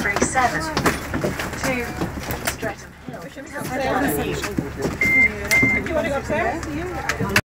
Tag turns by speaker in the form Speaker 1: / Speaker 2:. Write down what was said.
Speaker 1: M37 to Streatham Hill.
Speaker 2: You want to go upstairs?